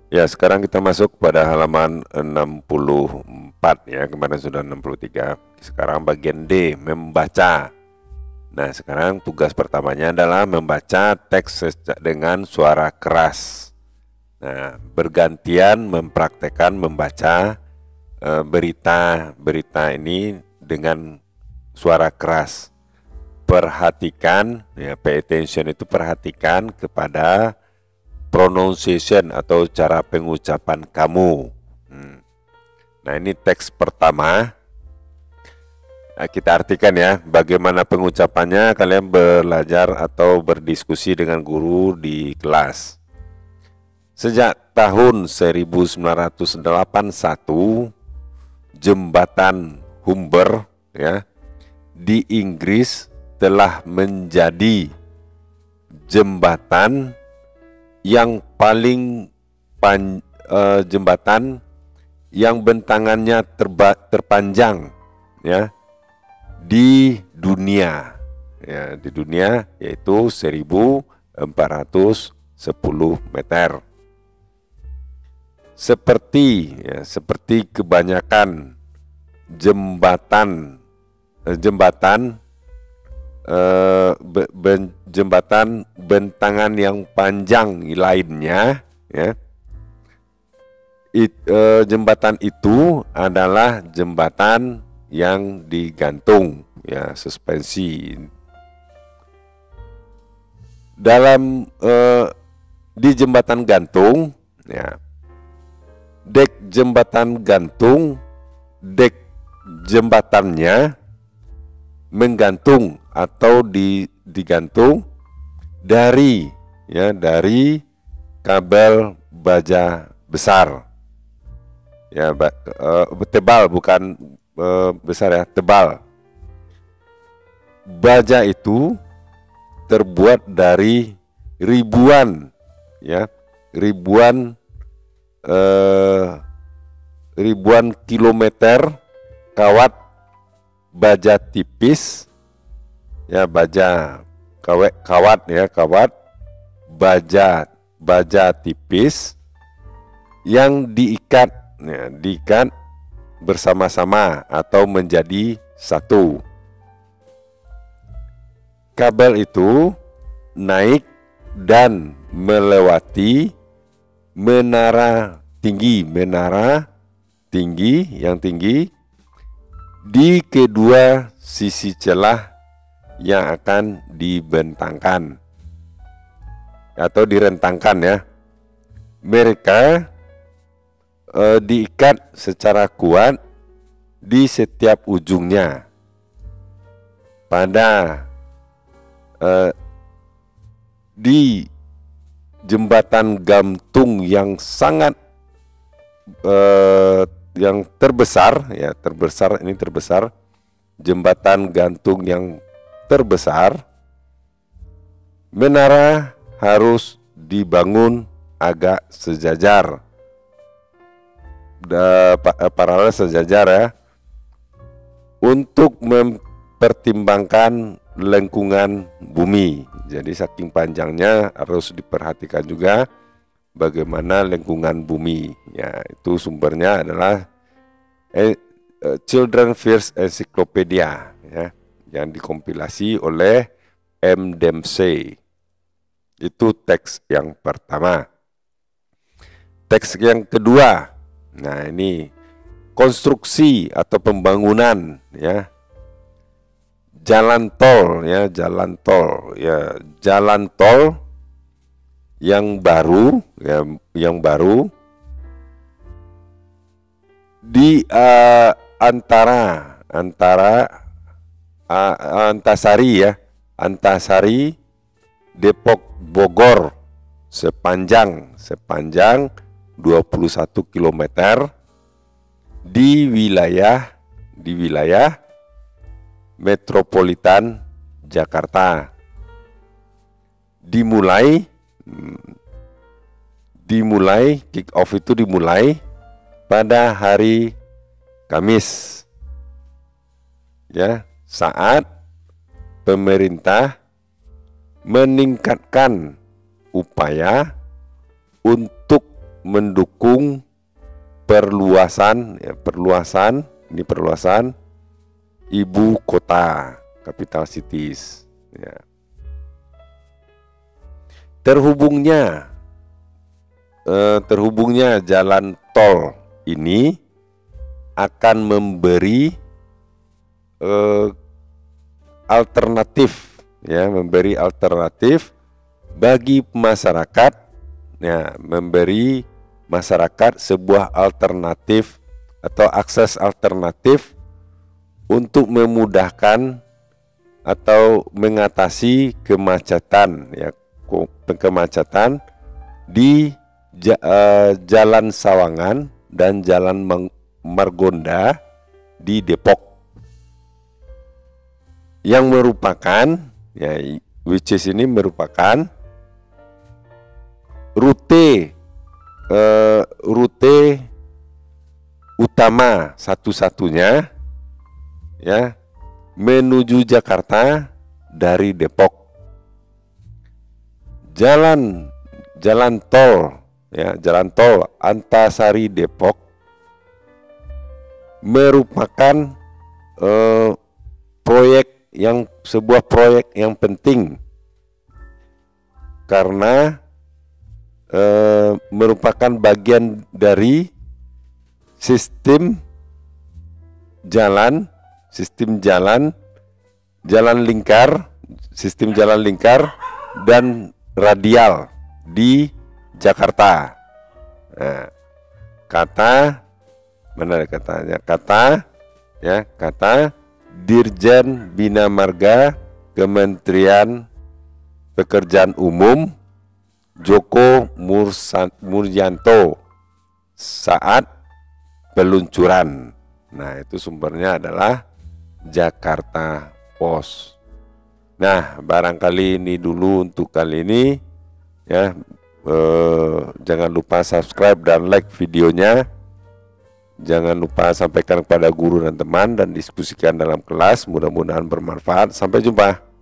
Ya, sekarang kita masuk pada halaman 64 ya. Kemarin sudah 63. Sekarang bagian D, membaca. Nah, sekarang tugas pertamanya adalah membaca teks dengan suara keras. Nah, bergantian mempraktekkan membaca berita ini dengan suara keras. Perhatikan, ya, pay attention itu perhatikan kepada pronunciation atau cara pengucapan kamu. Nah, ini teks pertama. Nah, kita artikan ya, bagaimana pengucapannya kalian belajar atau berdiskusi dengan guru di kelas. Sejak tahun 1981, jembatan Humber ya di Inggris telah menjadi jembatan yang paling jembatan yang bentangannya terpanjang ya di dunia yaitu 1410 meter. Seperti kebanyakan jembatan bentangan yang panjang lainnya ya. Jembatan itu adalah jembatan yang digantung ya, suspensi. Dalam di jembatan gantung ya, dek jembatannya menggantung atau digantung dari kabel baja besar ya, tebal, bukan besar ya, tebal. Baja itu terbuat dari ribuan kilometer kawat baja tipis ya, kawat baja tipis yang diikat bersama-sama atau menjadi satu. Kabel itu naik dan melewati menara tinggi di kedua sisi celah yang akan dibentangkan atau direntangkan ya. Mereka diikat secara kuat di setiap ujungnya pada di jembatan gantung yang sangat yang terbesar, jembatan gantung yang terbesar, menara harus dibangun agak sejajar, paralel sejajar ya, untuk mempertimbangkan lengkungan bumi. Jadi saking panjangnya harus diperhatikan juga bagaimana lengkungan bumi ya. Itu sumbernya adalah Children First Encyclopedia ya, yang dikompilasi oleh M. Dempsey. Itu teks yang pertama. Teks yang kedua, nah ini konstruksi atau pembangunan ya, jalan tol yang baru di Antasari Depok Bogor sepanjang 21 km di wilayah metropolitan Jakarta. Dimulai kick off itu dimulai pada hari Kamis ya, saat pemerintah meningkatkan upaya untuk mendukung perluasan ibu kota, capital cities ya. Terhubungnya jalan tol ini akan memberi alternatif bagi masyarakat ya, memberi masyarakat sebuah alternatif atau akses alternatif untuk memudahkan atau mengatasi kemacetan di Jalan Sawangan dan Jalan Margonda di Depok, yang merupakan ini merupakan rute utama satu-satunya ya menuju Jakarta dari Depok. Jalan tol Antasari Depok merupakan sebuah proyek yang penting karena merupakan bagian dari sistem jalan lingkar dan radial di Jakarta. Nah, kata Dirjen Bina Marga Kementerian Pekerjaan Umum Joko Muryanto saat peluncuran. Nah, itu sumbernya adalah Jakarta Post. Nah, barangkali ini dulu untuk kali ini ya. Jangan lupa subscribe dan like videonya. Jangan lupa sampaikan kepada guru dan teman dan diskusikan dalam kelas. Mudah-mudahan bermanfaat. Sampai jumpa.